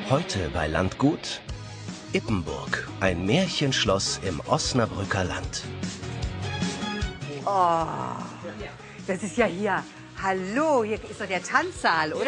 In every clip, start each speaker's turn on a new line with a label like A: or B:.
A: Heute bei Landgut Ippenburg, ein Märchenschloss im Osnabrücker Land.
B: Oh, das ist ja hier. Hallo, hier ist doch der Tanzsaal, oder?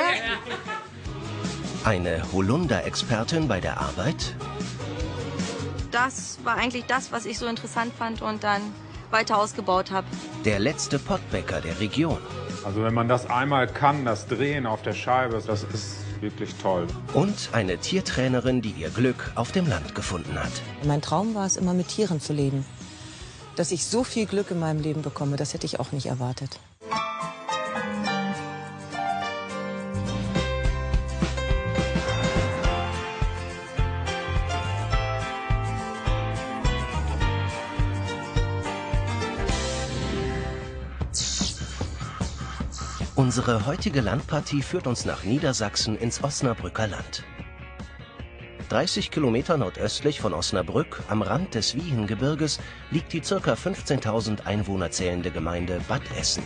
A: Eine Holunder-Expertin bei der Arbeit.
C: Das war eigentlich das, was ich so interessant fand und dann weiter ausgebaut habe.
A: Der letzte Pottbäcker der Region.
D: Also wenn man das einmal kann, das Drehen auf der Scheibe, das ist wirklich toll.
A: Und eine Tiertrainerin, die ihr Glück auf dem Land gefunden hat.
E: Mein Traum war es, immer mit Tieren zu leben. Dass ich so viel Glück in meinem Leben bekomme, das hätte ich auch nicht erwartet.
A: Unsere heutige Landpartie führt uns nach Niedersachsen ins Osnabrücker Land. 30 Kilometer nordöstlich von Osnabrück, am Rand des Wiehengebirges, liegt die ca. 15.000 Einwohner zählende Gemeinde Bad Essen.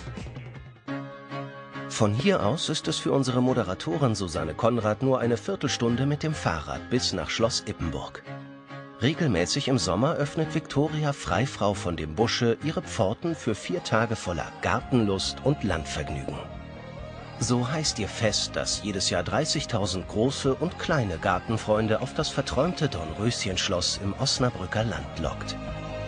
A: Von hier aus ist es für unsere Moderatorin Susanne Konrad nur eine Viertelstunde mit dem Fahrrad bis nach Schloss Ippenburg. Regelmäßig im Sommer öffnet Viktoria Freifrau von dem Busche ihre Pforten für 4 Tage voller Gartenlust und Landvergnügen. So heißt ihr Fest, das jedes Jahr 30.000 große und kleine Gartenfreunde auf das verträumte Dornröschenschloss im Osnabrücker Land lockt.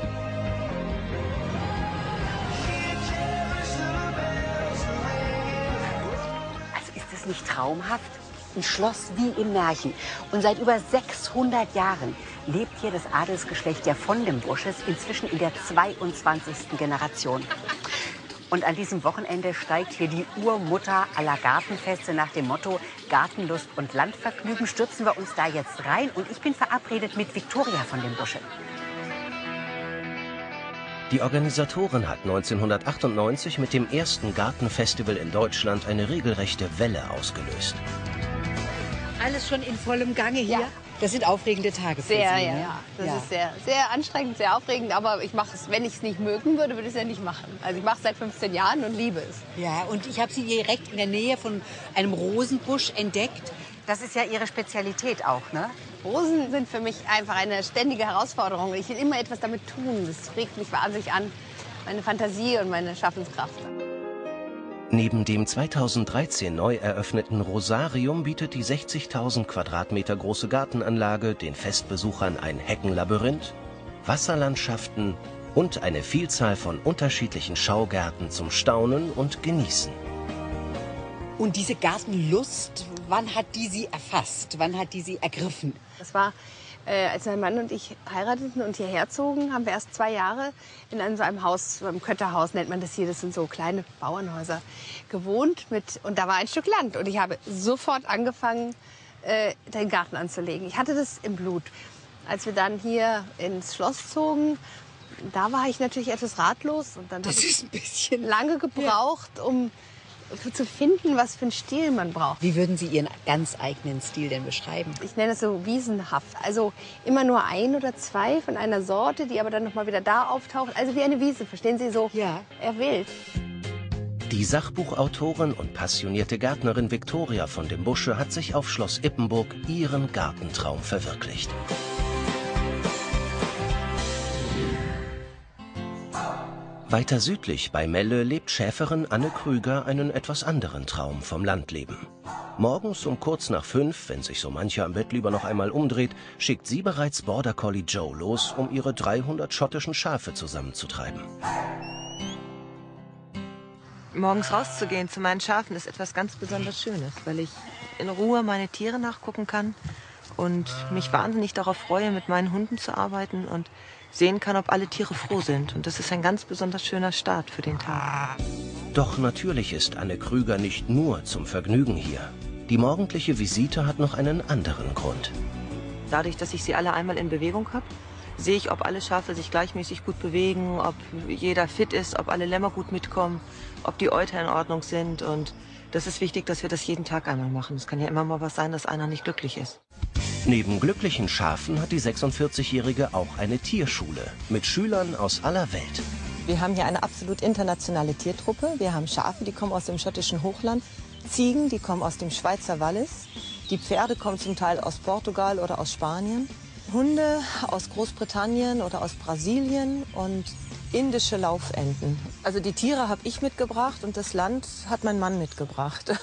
B: Also ist das nicht traumhaft? Ein Schloss wie im Märchen. Und seit über 600 Jahren lebt hier das Adelsgeschlecht der von dem Busches, inzwischen in der 22. Generation. Und an diesem Wochenende steigt hier die Urmutter aller Gartenfeste nach dem Motto Gartenlust und Landvergnügen. Stürzen wir uns da jetzt rein und ich bin verabredet mit Viktoria von dem Busche.
A: Die Organisatorin hat 1998 mit dem ersten Gartenfestival in Deutschland eine regelrechte Welle ausgelöst.
F: Alles schon in vollem Gange hier?
G: Ja.
F: Das sind aufregende Tage für
G: Sehr,
F: Sie,
G: ja,
F: ne?
G: ja. Das ist sehr, sehr anstrengend, sehr aufregend. Aber ich mache es, wenn ich es nicht mögen würde, würde ich es ja nicht machen. Also ich mache es seit 15 Jahren und liebe es.
F: Ja, und ich habe Sie direkt in der Nähe von einem Rosenbusch entdeckt.
B: Das ist ja Ihre Spezialität auch, ne?
G: Rosen sind für mich einfach eine ständige Herausforderung. Ich will immer etwas damit tun. Das regt mich wahnsinnig an. Meine Fantasie und meine Schaffenskraft.
A: Neben dem 2013 neu eröffneten Rosarium bietet die 60.000 Quadratmeter große Gartenanlage den Festbesuchern ein Heckenlabyrinth, Wasserlandschaften und eine Vielzahl von unterschiedlichen Schaugärten zum Staunen und Genießen.
F: Und diese Gartenlust, wann hat die Sie erfasst? Wann hat die Sie ergriffen?
G: Das war, als mein Mann und ich heirateten und hierher zogen, haben wir erst 2 Jahre in einem Haus, im Kötterhaus nennt man das hier, das sind so kleine Bauernhäuser, gewohnt. Und da war ein Stück Land und ich habe sofort angefangen, den Garten anzulegen. Ich hatte das im Blut. Als wir dann hier ins Schloss zogen, da war ich natürlich etwas ratlos. Und dann
F: Das ist ein bisschen
G: lange gebraucht, um zu finden, was für einen Stil man braucht.
F: Wie würden Sie Ihren ganz eigenen Stil denn beschreiben?
G: Ich nenne es so wiesenhaft. Also immer nur 1 oder 2 von einer Sorte, die aber dann noch mal wieder da auftaucht. Also wie eine Wiese, verstehen Sie, so
F: Ja.
G: erwählt.
A: Die Sachbuchautorin und passionierte Gärtnerin Viktoria von dem Busche hat sich auf Schloss Ippenburg ihren Gartentraum verwirklicht. Weiter südlich bei Melle lebt Schäferin Anne Krüger einen etwas anderen Traum vom Landleben. Morgens um kurz nach 5, wenn sich so mancher am Bett lieber noch einmal umdreht, schickt sie bereits Border Collie Joe los, um ihre 300 schottischen Schafe zusammenzutreiben.
E: Morgens rauszugehen zu meinen Schafen ist etwas ganz besonders Schönes, weil ich in Ruhe meine Tiere nachgucken kann und mich wahnsinnig darauf freue, mit meinen Hunden zu arbeiten und sehen kann, ob alle Tiere froh sind. Und das ist ein ganz besonders schöner Start für den Tag.
A: Doch natürlich ist Anne Krüger nicht nur zum Vergnügen hier. Die morgendliche Visite hat noch einen anderen Grund.
E: Dadurch, dass ich sie alle einmal in Bewegung habe, sehe ich, ob alle Schafe sich gleichmäßig gut bewegen, ob jeder fit ist, ob alle Lämmer gut mitkommen, ob die Euter in Ordnung sind. Und das ist wichtig, dass wir das jeden Tag einmal machen. Es kann ja immer mal was sein, dass einer nicht glücklich ist.
A: Neben glücklichen Schafen hat die 46-Jährige auch eine Tierschule mit Schülern aus aller Welt.
E: Wir haben hier eine absolut internationale Tiertruppe. Wir haben Schafe, die kommen aus dem schottischen Hochland, Ziegen, die kommen aus dem Schweizer Wallis, Die Pferde kommen zum Teil aus Portugal oder aus Spanien. Hunde aus Großbritannien oder aus Brasilien und indische Laufenten. Also die Tiere habe ich mitgebracht und das Land hat mein Mann mitgebracht.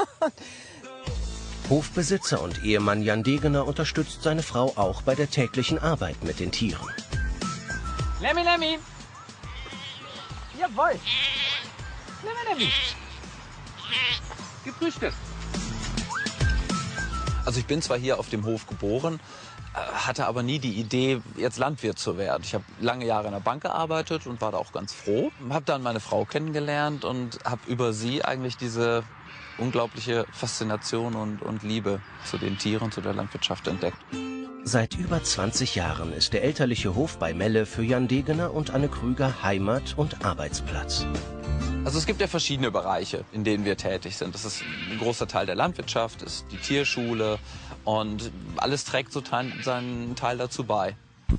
A: Hofbesitzer und Ehemann Jan Degener unterstützt seine Frau auch bei der täglichen Arbeit mit den Tieren.
H: Lemmy, Lemmy. Jawohl. Lemmy, Lemmy. Gefrühstückt.
I: Also ich bin zwar hier auf dem Hof geboren, hatte aber nie die Idee, jetzt Landwirt zu werden. Ich habe lange Jahre in der Bank gearbeitet und war da auch ganz froh. Habe dann meine Frau kennengelernt und habe über sie eigentlich diese unglaubliche Faszination und Liebe zu den Tieren, zu der Landwirtschaft entdeckt.
A: Seit über 20 Jahren ist der elterliche Hof bei Melle für Jan Degener und Anne Krüger Heimat und Arbeitsplatz.
I: Also es gibt ja verschiedene Bereiche, in denen wir tätig sind. Das ist ein großer Teil der Landwirtschaft, ist die Tierschule und alles trägt so seinen Teil dazu bei.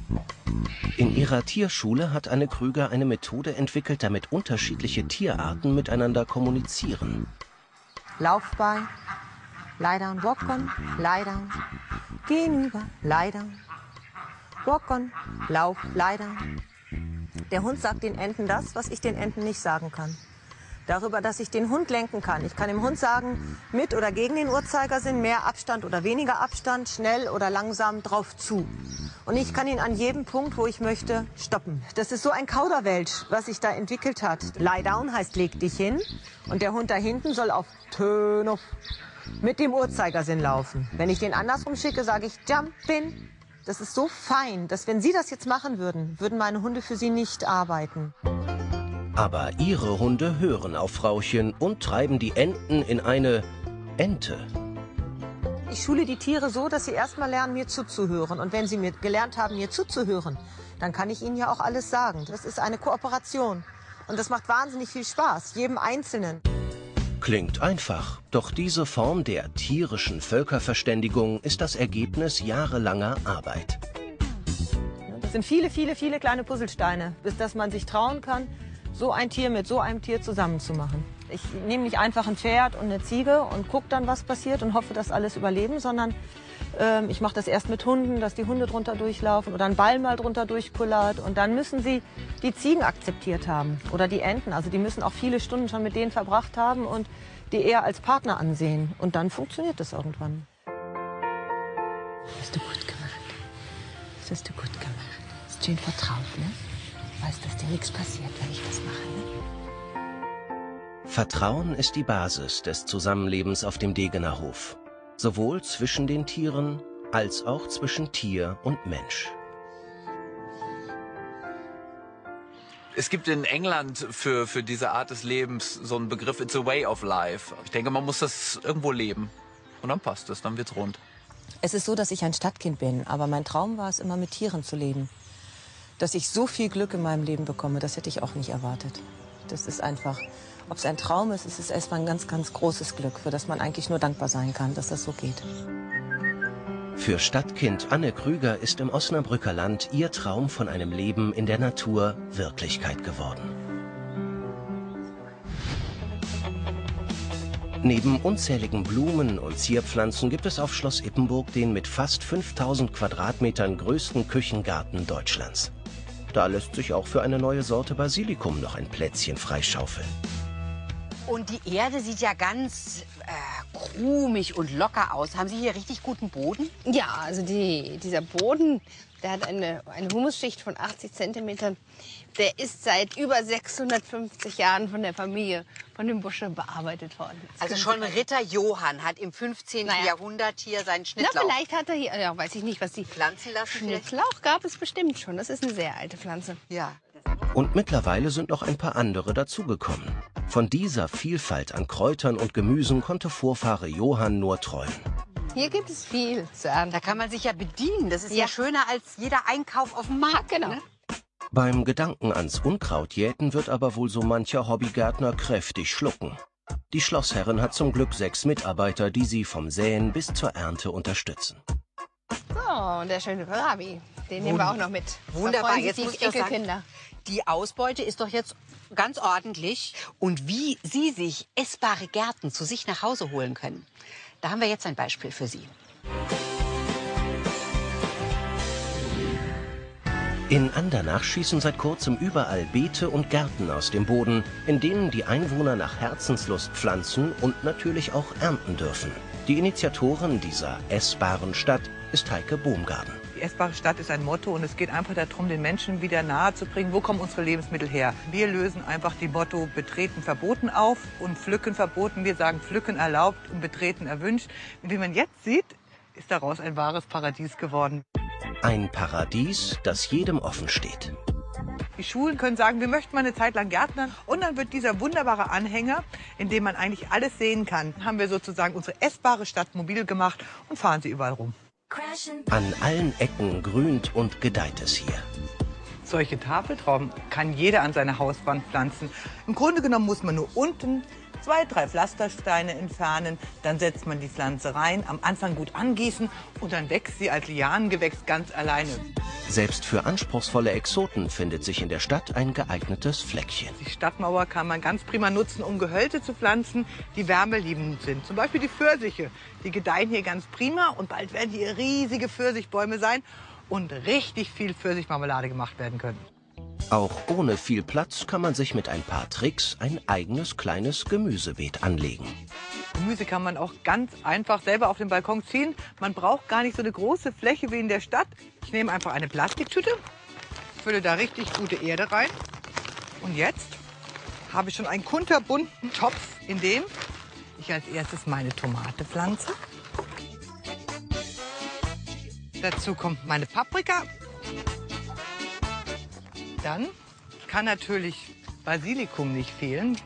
A: In ihrer Tierschule hat Anne Krüger eine Methode entwickelt, damit unterschiedliche Tierarten miteinander kommunizieren.
E: Laufbein, lie down, walk on, lie down, gegenüber, lie down, walk on, lauf, lie down. Der Hund sagt den Enten das, was ich den Enten nicht sagen kann. Darüber, dass ich den Hund lenken kann. Ich kann dem Hund sagen, mit oder gegen den Uhrzeigersinn, mehr Abstand oder weniger Abstand, schnell oder langsam, drauf zu. Und ich kann ihn an jedem Punkt, wo ich möchte, stoppen. Das ist so ein Kauderwelsch, was sich da entwickelt hat. Lie down heißt leg dich hin und der Hund da hinten soll auf Turn off mit dem Uhrzeigersinn laufen. Wenn ich den andersrum schicke, sage ich jump in. Das ist so fein, dass wenn Sie das jetzt machen würden, würden meine Hunde für Sie nicht arbeiten.
A: Aber ihre Hunde hören auf Frauchen und treiben die Enten in eine Ente.
E: Ich schule die Tiere so, dass sie erstmal lernen, mir zuzuhören. Und wenn sie mir gelernt haben, mir zuzuhören, dann kann ich ihnen ja auch alles sagen. Das ist eine Kooperation. Und das macht wahnsinnig viel Spaß, jedem Einzelnen.
A: Klingt einfach, doch diese Form der tierischen Völkerverständigung ist das Ergebnis jahrelanger Arbeit.
E: Das sind viele, viele, viele kleine Puzzlesteine, bis dass man sich trauen kann, so ein Tier mit so einem Tier zusammenzumachen. Ich nehme nicht einfach ein Pferd und eine Ziege und gucke dann, was passiert und hoffe, dass alles überleben, sondern ich mache das erst mit Hunden, dass die Hunde drunter durchlaufen oder ein Ball mal drunter durchkullert. Und dann müssen sie die Ziegen akzeptiert haben oder die Enten. Also die müssen auch viele Stunden schon mit denen verbracht haben und die eher als Partner ansehen. Und dann funktioniert das irgendwann. Hast du gut gemacht. Das hast du gut gemacht. Ist schön vertraut, ne? Weiß, dass dir nichts passiert, wenn ich das mache, ne?
A: Vertrauen ist die Basis des Zusammenlebens auf dem Degener Hof. Sowohl zwischen den Tieren als auch zwischen Tier und Mensch.
I: Es gibt in England für diese Art des Lebens so einen Begriff, it's a way of life. Ich denke, man muss das irgendwo leben. Und dann passt es, dann wird's rund.
E: Es ist so, dass ich ein Stadtkind bin, aber mein Traum war es, immer mit Tieren zu leben. Dass ich so viel Glück in meinem Leben bekomme, das hätte ich auch nicht erwartet. Das ist einfach, ob es ein Traum ist, es ist erstmal ein ganz, ganz großes Glück, für das man eigentlich nur dankbar sein kann, dass das so geht.
A: Für Stadtkind Anne Krüger ist im Osnabrücker Land ihr Traum von einem Leben in der Natur Wirklichkeit geworden. Neben unzähligen Blumen und Zierpflanzen gibt es auf Schloss Ippenburg den mit fast 5000 Quadratmetern größten Küchengarten Deutschlands. Da lässt sich auch für eine neue Sorte Basilikum noch ein Plätzchen freischaufeln.
B: Und die Erde sieht ja ganz krumig und locker aus. Haben Sie hier richtig guten Boden?
G: Ja, also dieser Boden, der hat eine Humusschicht von 80 Zentimetern. Der ist seit über 650 Jahren von der Familie von dem Busche bearbeitet worden.
B: Also schon Ritter Johann hat im 15. Jahrhundert hier seinen Schnittlauch.
G: Na, vielleicht hat er hier, ja, weiß ich nicht, was die
B: pflanzen lassen.
G: Schnittlauch gab es bestimmt schon. Das ist eine sehr alte Pflanze.
B: Ja.
A: Und mittlerweile sind noch ein paar andere dazugekommen. Von dieser Vielfalt an Kräutern und Gemüsen konnte Vorfahre Johann nur träumen.
G: Hier gibt es viel zu ernten.
B: Da kann man sich ja bedienen. Das ist ja schöner als jeder Einkauf auf dem Markt.
G: Genau.
B: Ne?
A: Beim Gedanken ans Unkrautjäten wird aber wohl so mancher Hobbygärtner kräftig schlucken. Die Schlossherrin hat zum Glück 6 Mitarbeiter, die sie vom Säen bis zur Ernte unterstützen.
G: So, und der schöne Kohlrabi, den nehmen wir auch noch mit.
B: Wunderbar, jetzt muss ich
G: die Enkelkinder.
B: Die Ausbeute ist doch jetzt ganz ordentlich. Und wie Sie sich essbare Gärten zu sich nach Hause holen können, Da haben wir jetzt ein Beispiel für Sie.
A: In Andernach schießen seit kurzem überall Beete und Gärten aus dem Boden, in denen die Einwohner nach Herzenslust pflanzen und natürlich auch ernten dürfen. Die Initiatorin dieser essbaren Stadt ist Heike Bohmgarden.
J: Die essbare Stadt ist ein Motto und es geht einfach darum, den Menschen wieder nahe zu bringen, wo kommen unsere Lebensmittel her. Wir lösen einfach die Motto Betreten verboten auf und Pflücken verboten. Wir sagen Pflücken erlaubt und Betreten erwünscht. Und wie man jetzt sieht, ist daraus ein wahres Paradies geworden.
A: Ein Paradies, das jedem offen steht.
J: Die Schulen können sagen, wir möchten mal eine Zeit lang Gärtnern. Und dann wird dieser wunderbare Anhänger, in dem man eigentlich alles sehen kann, haben wir sozusagen unsere essbare Stadt mobil gemacht und fahren sie überall rum.
A: An allen Ecken grünt und gedeiht es hier.
J: Solche Tafeltrauben kann jeder an seiner Hauswand pflanzen. Im Grunde genommen muss man nur unten 2, 3 Pflastersteine entfernen, dann setzt man die Pflanze rein, am Anfang gut angießen und dann wächst sie als Lianengewächs ganz alleine.
A: Selbst für anspruchsvolle Exoten findet sich in der Stadt ein geeignetes Fleckchen.
J: Die Stadtmauer kann man ganz prima nutzen, um Gehölze zu pflanzen, die wärmeliebend sind. Zum Beispiel die Pfirsiche, die gedeihen hier ganz prima und bald werden hier riesige Pfirsichbäume sein und richtig viel Pfirsichmarmelade gemacht werden können.
A: Auch ohne viel Platz kann man sich mit ein paar Tricks ein eigenes kleines Gemüsebeet anlegen.
J: Gemüse kann man auch ganz einfach selber auf den Balkon ziehen. Man braucht gar nicht so eine große Fläche wie in der Stadt. Ich nehme einfach eine Plastiktüte, fülle da richtig gute Erde rein. Und jetzt habe ich schon einen kunterbunten Topf, in dem ich als erstes meine Tomate pflanze. Dazu kommt meine Paprika. Dann kann natürlich Basilikum nicht fehlen.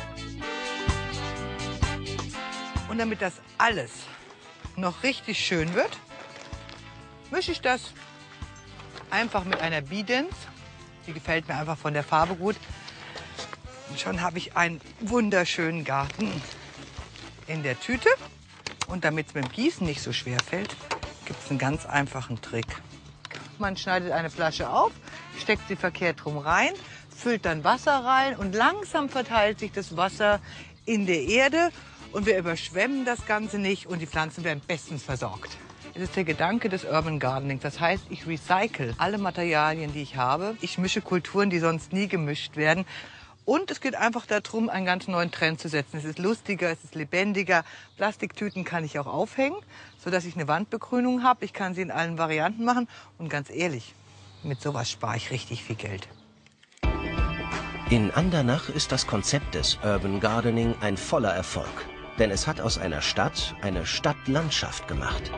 J: Und damit das alles noch richtig schön wird, mische ich das einfach mit einer Bidens. Die gefällt mir einfach von der Farbe gut. Und schon habe ich einen wunderschönen Garten in der Tüte. Und damit es mit dem Gießen nicht so schwer fällt, gibt es einen ganz einfachen Trick. Man schneidet eine Flasche auf, steckt sie verkehrt rum rein, füllt dann Wasser rein und langsam verteilt sich das Wasser in der Erde. Und wir überschwemmen das Ganze nicht und die Pflanzen werden bestens versorgt. Es ist der Gedanke des Urban Gardening. Das heißt, ich recycle alle Materialien, die ich habe. Ich mische Kulturen, die sonst nie gemischt werden. Und es geht einfach darum, einen ganz neuen Trend zu setzen. Es ist lustiger, es ist lebendiger. Plastiktüten kann ich auch aufhängen, sodass ich eine Wandbegrünung habe. Ich kann sie in allen Varianten machen. Und ganz ehrlich, mit sowas spare ich richtig viel Geld.
A: In Andernach ist das Konzept des Urban Gardening ein voller Erfolg. Denn es hat aus einer Stadt eine Stadtlandschaft gemacht.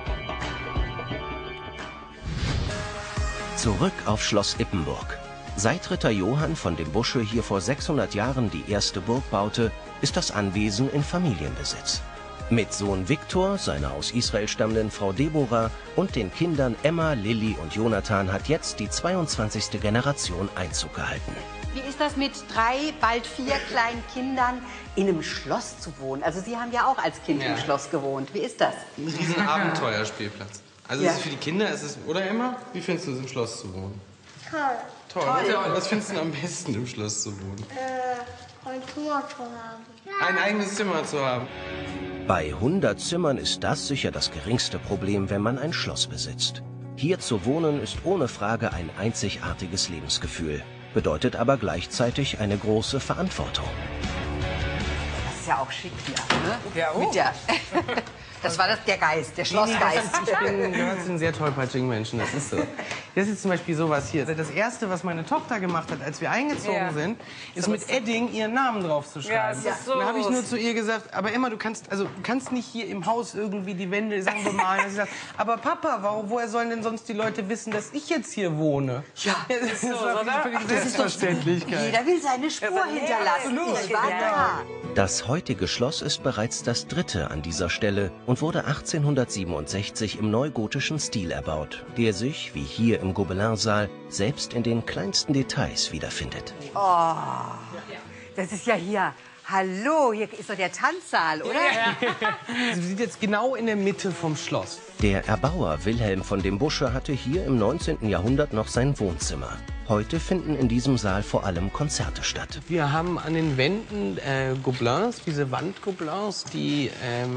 A: Zurück auf Schloss Ippenburg. Seit Ritter Johann von dem Busche hier vor 600 Jahren die erste Burg baute, ist das Anwesen in Familienbesitz. Mit Sohn Viktor, seiner aus Israel stammenden Frau Deborah und den Kindern Emma, Lilly und Jonathan hat jetzt die 22. Generation Einzug gehalten.
B: Wie ist das mit 3, bald 4 kleinen Kindern in einem Schloss zu wohnen? Also Sie haben ja auch als Kind im Schloss gewohnt. Wie ist das?
K: Ein riesen Abenteuerspielplatz. Also es ist für die Kinder, oder Emma? Wie findest du es, im Schloss zu wohnen? Toll. Was findest du am besten, im Schloss zu wohnen?
L: Ein Zimmer zu haben.
K: Ein eigenes Zimmer zu haben.
A: Bei 100 Zimmern ist das sicher das geringste Problem, wenn man ein Schloss besitzt. Hier zu wohnen ist ohne Frage ein einzigartiges Lebensgefühl, bedeutet aber gleichzeitig eine große Verantwortung.
B: Das ist ja auch schick hier, ne?
J: Ja,
B: Mit der das war der Geist, der Schlossgeist.
K: Ich gehöre zu den sehr tollpatschigen Menschen, das ist so. Das ist zum Beispiel sowas hier. Das Erste, was meine Tochter gemacht hat, als wir eingezogen sind, ist mit Edding ihren Namen drauf zu schreiben.
J: Ja, so.
K: Dann habe ich nur zu ihr gesagt, aber Emma, du kannst nicht hier im Haus irgendwie die Wände, sagen wir mal. Sie sagt, aber Papa, woher sollen denn sonst die Leute wissen, dass ich jetzt hier wohne?
B: Ja,
K: das war völlig Selbstverständlichkeit.
B: Jeder will seine Spur hinterlassen. Ich war da.
A: Das heutige Schloss ist bereits das 3. an dieser Stelle und wurde 1867 im neugotischen Stil erbaut, der sich, wie hier im Gobelinsaal, selbst in den kleinsten Details wiederfindet.
B: Oh, das ist ja hier. Hallo, hier ist doch der Tanzsaal, oder?
K: Sie sind jetzt genau in der Mitte vom Schloss.
A: Der Erbauer Wilhelm von dem Busche hatte hier im 19. Jahrhundert noch sein Wohnzimmer. Heute finden in diesem Saal vor allem Konzerte statt.
K: Wir haben an den Wänden Gobelins, diese Wandgobelins, die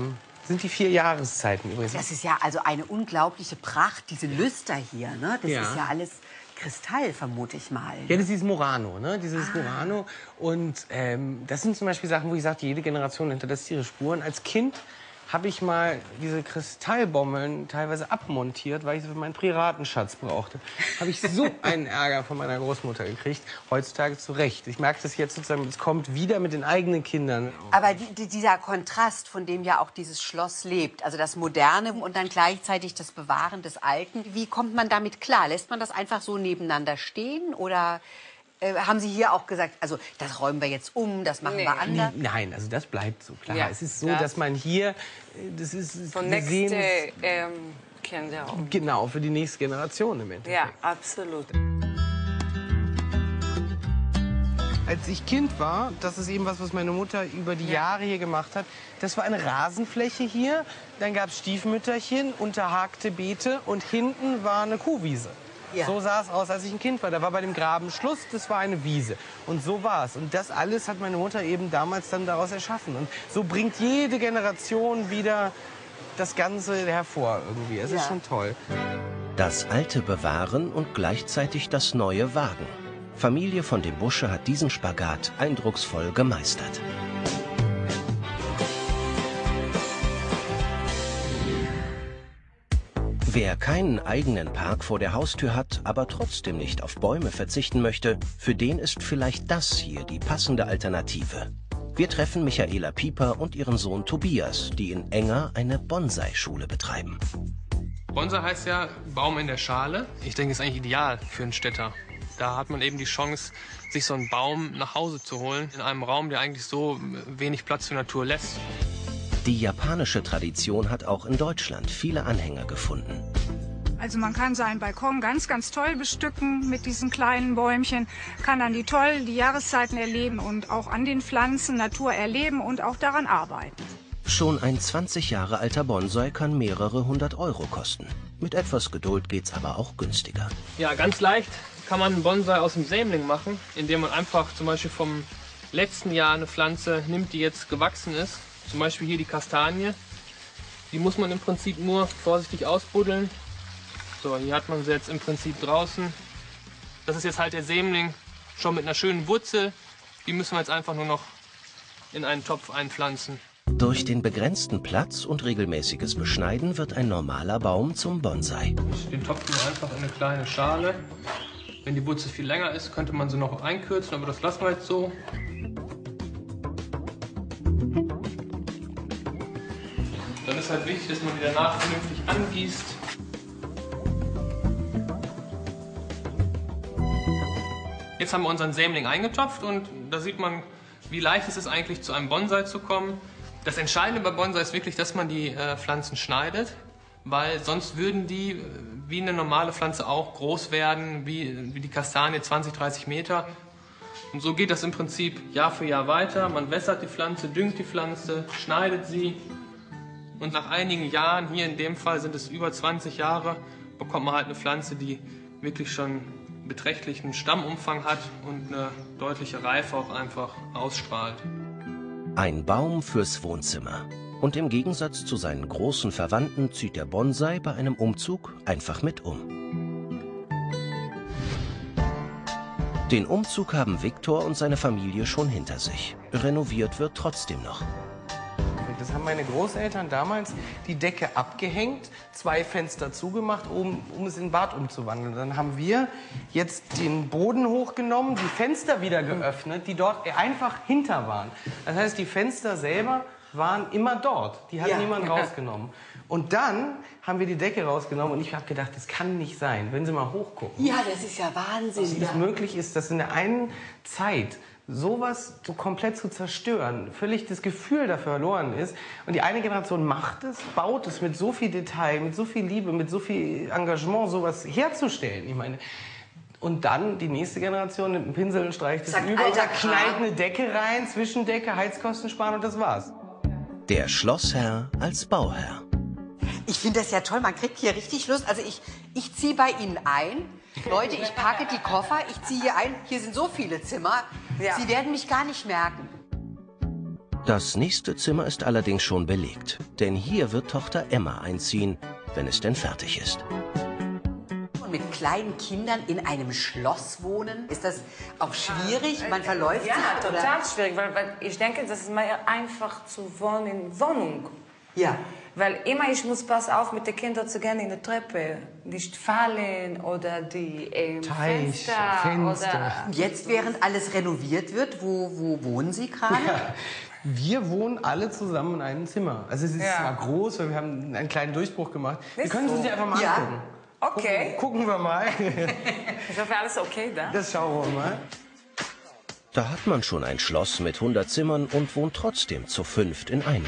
K: sind die 4 Jahreszeiten übrigens.
B: Das ist ja also eine unglaubliche Pracht, diese Lüster hier. Ne? Das
K: Ja.
B: ist ja alles Kristall, vermute ich mal.
K: Ja, das ist Murano, ne? Dieses Murano. Und das sind zum Beispiel Sachen, wo ich sage, jede Generation hinterlässt ihre Spuren. Als Kind habe ich mal diese Kristallbommeln teilweise abmontiert, weil ich sie für meinen Piratenschatz brauchte. Habe ich so einen Ärger von meiner Großmutter gekriegt. Heutzutage zu Recht. Ich merke das jetzt sozusagen, es kommt wieder mit den eigenen Kindern.
B: Aber dieser Kontrast, von dem ja auch dieses Schloss lebt, also das Moderne und dann gleichzeitig das Bewahren des Alten, wie kommt man damit klar? Lässt man das einfach so nebeneinander stehen oder haben Sie hier auch gesagt, also das räumen wir jetzt um, das machen wir anders?
K: Nein, also das bleibt so klar.
E: Ja.
K: Es ist so,
E: Ja.
K: dass man hier, das ist
E: Von
K: wir sehen
E: nächste
K: es-
E: Kinder auch.
K: genau, für die nächste Generation im Endeffekt.
E: Ja, absolut.
K: Als ich Kind war, das ist eben was meine Mutter über die Jahre hier gemacht hat, das war eine Rasenfläche hier, dann gab es Stiefmütterchen, unterhakte Beete und hinten war eine Kuhwiese.
B: Ja.
K: So sah es aus, als ich ein Kind war. Da war bei dem Graben Schluss, das war eine Wiese. Und so war es. Und das alles hat meine Mutter eben damals dann daraus erschaffen. Und so bringt jede Generation wieder das Ganze hervor irgendwie. Es ist schon toll.
A: Das Alte bewahren und gleichzeitig das Neue wagen. Familie von dem Busche hat diesen Spagat eindrucksvoll gemeistert. Wer keinen eigenen Park vor der Haustür hat, aber trotzdem nicht auf Bäume verzichten möchte, für den ist vielleicht das hier die passende Alternative. Wir treffen Michaela Pieper und ihren Sohn Tobias, die in Enger eine Bonsai-Schule betreiben.
M: Bonsai heißt ja Baum in der Schale. Ich denke, es ist eigentlich ideal für einen Städter. Da hat man eben die Chance, sich so einen Baum nach Hause zu holen, in einem Raum, der eigentlich so wenig Platz für Natur lässt.
A: Die japanische Tradition hat auch in Deutschland viele Anhänger gefunden.
N: Also man kann seinen Balkon ganz, ganz toll bestücken mit diesen kleinen Bäumchen, kann dann die Jahreszeiten erleben und auch an den Pflanzen Natur erleben und auch daran arbeiten.
A: Schon ein 20 Jahre alter Bonsai kann mehrere 100 Euro kosten. Mit etwas Geduld geht's aber auch günstiger.
M: Ja, ganz leicht kann man einen Bonsai aus dem Sämling machen, indem man einfach zum Beispiel vom letzten Jahr eine Pflanze nimmt, die jetzt gewachsen ist. Zum Beispiel hier die Kastanie. Die muss man im Prinzip nur vorsichtig ausbuddeln. So, hier hat man sie jetzt im Prinzip draußen. Das ist jetzt halt der Sämling, schon mit einer schönen Wurzel. Die müssen wir jetzt einfach nur noch in einen Topf einpflanzen.
A: Durch den begrenzten Platz und regelmäßiges Beschneiden wird ein normaler Baum zum Bonsai.
M: Den Topf nur einfach in eine kleine Schale. Wenn die Wurzel viel länger ist, könnte man sie noch einkürzen, aber das lassen wir jetzt so. Dann ist halt wichtig, dass man die danach vernünftig angießt. Jetzt haben wir unseren Sämling eingetopft und da sieht man, wie leicht es ist eigentlich zu einem Bonsai zu kommen. Das Entscheidende bei Bonsai ist wirklich, dass man die Pflanzen schneidet, weil sonst würden die wie eine normale Pflanze auch groß werden, wie die Kastanie 20, 30 Meter. Und so geht das im Prinzip Jahr für Jahr weiter. Man wässert die Pflanze, düngt die Pflanze, schneidet sie. Und nach einigen Jahren, hier in dem Fall sind es über 20 Jahre, bekommt man halt eine Pflanze, die wirklich schon beträchtlichen Stammumfang hat und eine deutliche Reife auch einfach ausstrahlt.
A: Ein Baum fürs Wohnzimmer. Und im Gegensatz zu seinen großen Verwandten zieht der Bonsai bei einem Umzug einfach mit um. Den Umzug haben Viktor und seine Familie schon hinter sich. Renoviert wird trotzdem noch.
K: Das haben meine Großeltern damals die Decke abgehängt, 2 Fenster zugemacht, um es in ein Bad umzuwandeln. Dann haben wir jetzt den Boden hochgenommen, die Fenster wieder geöffnet, die dort einfach hinter waren. Das heißt, die Fenster selber waren immer dort. Die hat niemand rausgenommen. Und dann haben wir die Decke rausgenommen und ich habe gedacht, das kann nicht sein, wenn Sie mal hochgucken.
B: Ja, das ist ja Wahnsinn.
K: Wie es möglich ist, dass in der einen Zeit sowas so komplett zu zerstören, völlig das Gefühl dafür verloren ist. Und die eine Generation macht es, baut es mit so viel Detail, mit so viel Liebe, mit so viel Engagement, sowas herzustellen. Ich meine, und dann die nächste Generation nimmt einen Pinsel und streicht es über oder knallt eine Decke rein, Zwischendecke, Heizkosten sparen und das war's.
A: Der Schlossherr als Bauherr.
B: Ich finde das ja toll, man kriegt hier richtig Lust. Also ich ziehe bei Ihnen ein. Leute, ich packe die Koffer, ich ziehe hier ein. Hier sind so viele Zimmer. Ja. Sie werden mich gar nicht merken.
A: Das nächste Zimmer ist allerdings schon belegt, denn hier wird Tochter Emma einziehen, wenn es denn fertig ist.
B: Und mit kleinen Kindern in einem Schloss wohnen, ist das auch schwierig? Man verläuft sich?
O: Ja,
B: Oder?
O: total schwierig, weil ich denke, das ist mehr einfach zu wohnen in Wohnung.
B: Ja.
O: Weil immer ich muss passen auf, mit den Kindern zu gehen in der Treppe, nicht fallen oder die
K: Teich,
O: Fenster.
B: Oder jetzt, während alles renoviert wird, wo wohnen Sie gerade?
K: Ja. Wir wohnen alle zusammen in einem Zimmer. Also es ist zwar groß, weil wir haben einen kleinen Durchbruch gemacht. Wir können es uns einfach mal angucken.
O: Okay.
K: Gucken wir mal.
O: Ist doch alles okay da?
K: Das schauen wir mal.
A: Da hat man schon ein Schloss mit 100 Zimmern und wohnt trotzdem zu 5 in einem.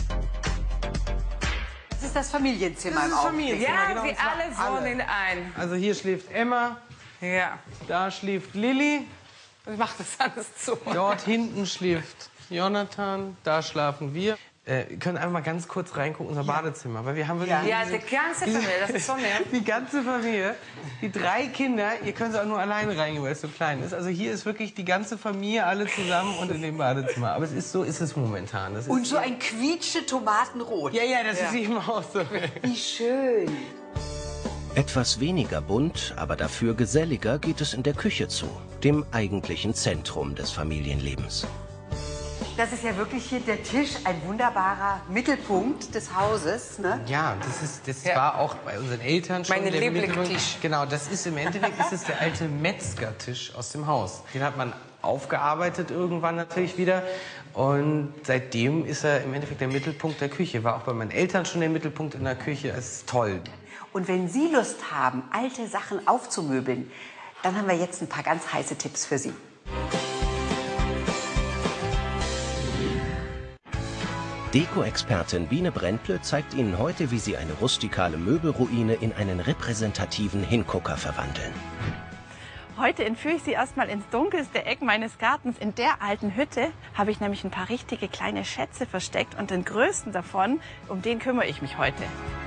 B: Das ist das Familienzimmer im
K: Familienzimmer.
O: Ja,
K: genau,
O: wir alle wohnen in einem.
K: Also hier schläft Emma.
O: Ja.
K: Da schläft Lilly.
O: Ich mach das alles zu.
K: Dort hinten schläft Jonathan. Da schlafen wir. Wir können einfach mal ganz kurz reingucken, unser Badezimmer. Weil wir haben wirklich
O: Ja, die ganze Familie, das ist so nett.
K: Die ganze Familie, die 3 Kinder, ihr könnt auch nur alleine reingehen, weil es so klein ist. Also hier ist wirklich die ganze Familie, alle zusammen und in dem Badezimmer. Aber es ist so ist es momentan. Das ist
B: Und so ein quietsche Tomatenrot.
K: Ja, das ist eben auch so.
B: Wie schön.
A: Etwas weniger bunt, aber dafür geselliger geht es in der Küche zu, dem eigentlichen Zentrum des Familienlebens.
B: Das ist ja wirklich hier der Tisch, ein wunderbarer Mittelpunkt des Hauses. Ne?
K: Ja, das war auch bei unseren Eltern schon
O: Mein
K: der
O: Lieblingstisch.
K: Mittelpunkt. Genau, das ist im Endeffekt ist es der alte Metzgertisch aus dem Haus. Den hat man aufgearbeitet irgendwann natürlich wieder. Und seitdem ist er im Endeffekt der Mittelpunkt der Küche. War auch bei meinen Eltern schon der Mittelpunkt in der Küche. Es ist toll.
B: Und wenn Sie Lust haben, alte Sachen aufzumöbeln, dann haben wir jetzt ein paar ganz heiße Tipps für Sie.
A: Deko-Expertin Biene Brändle zeigt Ihnen heute, wie Sie eine rustikale Möbelruine in einen repräsentativen Hingucker verwandeln.
P: Heute entführe ich Sie erstmal ins dunkelste Eck meines Gartens. In der alten Hütte habe ich nämlich ein paar richtige kleine Schätze versteckt und den größten davon, um den kümmere ich mich heute.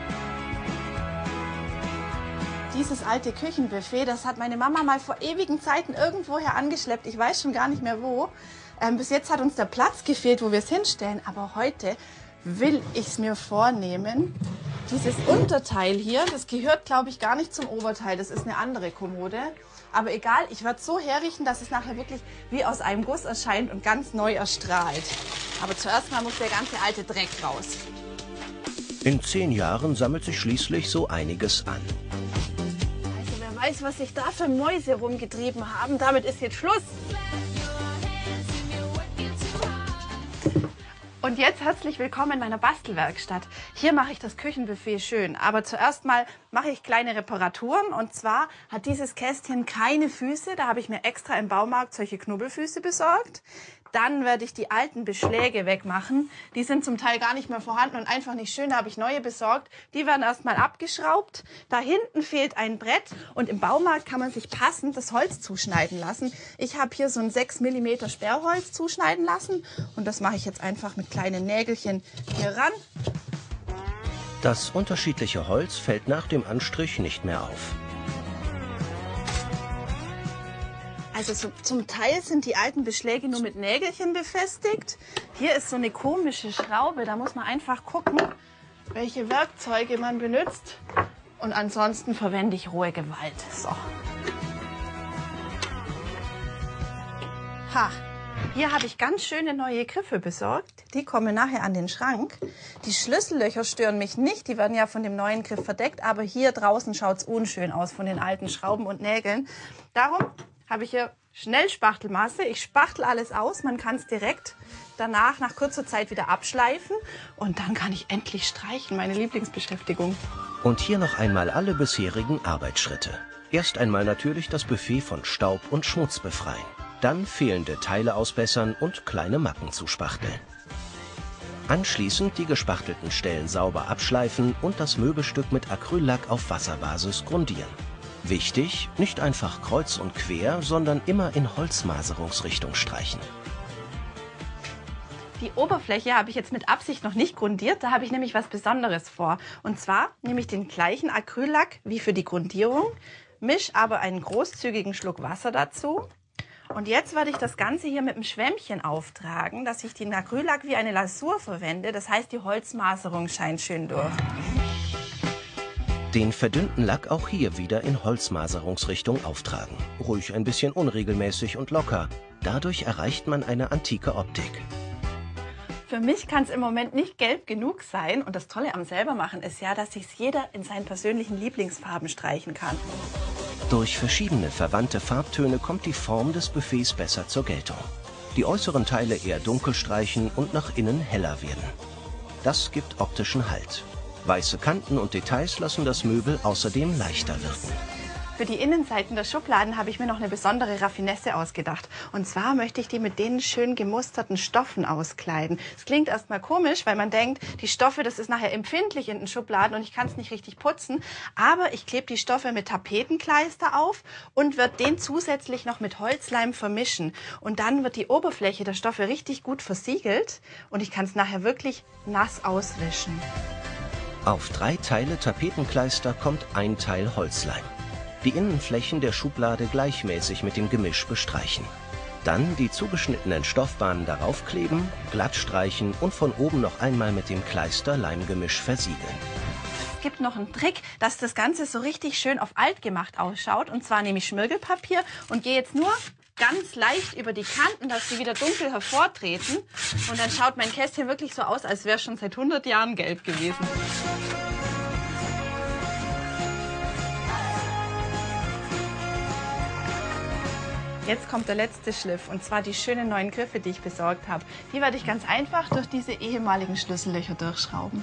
P: Dieses alte Küchenbuffet, das hat meine Mama mal vor ewigen Zeiten irgendwoher angeschleppt. Ich weiß schon gar nicht mehr wo. Bis jetzt hat uns der Platz gefehlt, wo wir es hinstellen. Aber heute will ich es mir vornehmen. Dieses Unterteil hier, das gehört, glaube ich, gar nicht zum Oberteil. Das ist eine andere Kommode. Aber egal, ich werde es so herrichten, dass es nachher wirklich wie aus einem Guss erscheint und ganz neu erstrahlt. Aber zuerst mal muss der ganze alte Dreck raus.
A: In 10 Jahren sammelt sich schließlich so einiges an.
P: Also wer weiß, was sich da für Mäuse rumgetrieben haben. Damit ist jetzt Schluss. Und jetzt herzlich willkommen in meiner Bastelwerkstatt. Hier mache ich das Küchenbuffet schön. Aber zuerst mal mache ich kleine Reparaturen. Und zwar hat dieses Kästchen keine Füße. Da habe ich mir extra im Baumarkt solche Knubbelfüße besorgt. Dann werde ich die alten Beschläge wegmachen. Die sind zum Teil gar nicht mehr vorhanden und einfach nicht schön. Da habe ich neue besorgt. Die werden erstmal abgeschraubt. Da hinten fehlt ein Brett. Und im Baumarkt kann man sich passend das Holz zuschneiden lassen. Ich habe hier so ein 6 mm Sperrholz zuschneiden lassen. Und das mache ich jetzt einfach mit kleinen Nägelchen hier ran.
A: Das unterschiedliche Holz fällt nach dem Anstrich nicht mehr auf.
P: Also zum Teil sind die alten Beschläge nur mit Nägelchen befestigt. Hier ist so eine komische Schraube, da muss man einfach gucken, welche Werkzeuge man benutzt. Und ansonsten verwende ich rohe Gewalt. So. Ha, hier habe ich ganz schöne neue Griffe besorgt. Die kommen nachher an den Schrank. Die Schlüssellöcher stören mich nicht, die werden ja von dem neuen Griff verdeckt. Aber hier draußen schaut es unschön aus von den alten Schrauben und Nägeln. Darum habe ich hier Schnellspachtelmasse. Ich spachtel alles aus. Man kann es direkt danach nach kurzer Zeit wieder abschleifen. Und dann kann ich endlich streichen, meine Lieblingsbeschäftigung.
A: Und hier noch einmal alle bisherigen Arbeitsschritte. Erst einmal natürlich das Buffet von Staub und Schmutz befreien. Dann fehlende Teile ausbessern und kleine Macken zuspachteln. Anschließend die gespachtelten Stellen sauber abschleifen und das Möbelstück mit Acryllack auf Wasserbasis grundieren. Wichtig, nicht einfach kreuz und quer, sondern immer in Holzmaserungsrichtung streichen.
P: Die Oberfläche habe ich jetzt mit Absicht noch nicht grundiert, da habe ich nämlich was Besonderes vor. Und zwar nehme ich den gleichen Acryllack wie für die Grundierung, mische aber einen großzügigen Schluck Wasser dazu Und jetzt werde ich das Ganze hier mit einem Schwämmchen auftragen, dass ich den Acryllack wie eine Lasur verwende. Das heißt, die Holzmaserung scheint schön durch.
A: Den verdünnten Lack auch hier wieder in Holzmaserungsrichtung auftragen. Ruhig ein bisschen unregelmäßig und locker. Dadurch erreicht man eine antike Optik.
P: Für mich kann es im Moment nicht gelb genug sein. Und das Tolle am Selbermachen ist ja, dass sich jeder in seinen persönlichen Lieblingsfarben streichen kann.
A: Durch verschiedene verwandte Farbtöne kommt die Form des Buffets besser zur Geltung. Die äußeren Teile eher dunkel streichen und nach innen heller werden. Das gibt optischen Halt. Weiße Kanten und Details lassen das Möbel außerdem leichter wirken.
P: Für die Innenseiten der Schubladen habe ich mir noch eine besondere Raffinesse ausgedacht. Und zwar möchte ich die mit den schön gemusterten Stoffen auskleiden. Es klingt erstmal komisch, weil man denkt, die Stoffe, das ist nachher empfindlich in den Schubladen und ich kann es nicht richtig putzen. Aber ich klebe die Stoffe mit Tapetenkleister auf und werde den zusätzlich noch mit Holzleim vermischen. Und dann wird die Oberfläche der Stoffe richtig gut versiegelt und ich kann es nachher wirklich nass auswischen.
A: Auf 3 Teile Tapetenkleister kommt ein Teil Holzleim. Die Innenflächen der Schublade gleichmäßig mit dem Gemisch bestreichen. Dann die zugeschnittenen Stoffbahnen darauf kleben, glatt streichen und von oben noch einmal mit dem Kleister-Leimgemisch versiegeln.
P: Es gibt noch einen Trick, dass das Ganze so richtig schön auf alt gemacht ausschaut. Und zwar nehme ich Schmirgelpapier und gehe jetzt nur ganz leicht über die Kanten, dass sie wieder dunkel hervortreten. Und dann schaut mein Kästchen wirklich so aus, als wäre es schon seit 100 Jahren gelb gewesen. Jetzt kommt der letzte Schliff, und zwar die schönen neuen Griffe, die ich besorgt habe. Die werde ich ganz einfach durch diese ehemaligen Schlüssellöcher durchschrauben.